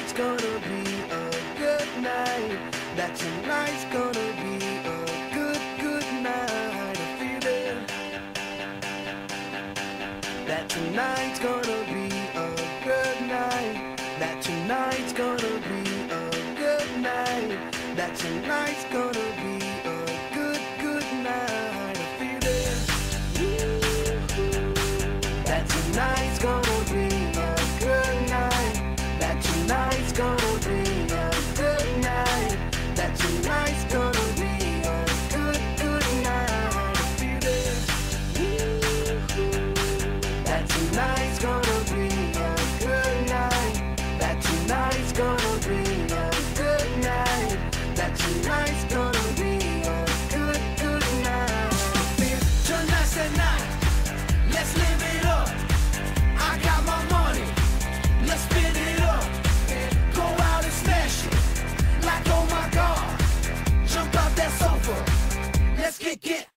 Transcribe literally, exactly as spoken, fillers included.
tonight's gonna be a good night. That tonight's gonna be a good, good night. I feel it. That tonight's gonna be a good night. That tonight's gonna be a good night. That tonight's gonna be a good, good night. I feel it. That tonight's gonna be a good night. That tonight's gonna be a good night. That tonight's gonna be a good, good night. I feel it. That tonight's gonna be a good night. That tonight's gonna be a good night. That tonight's gonna be a good, good night. I feel tonight's the night. Let's live it up. I got my money. Let's spin it up. Go out and smash it. Like oh my God. Jump out that sofa. Let's get get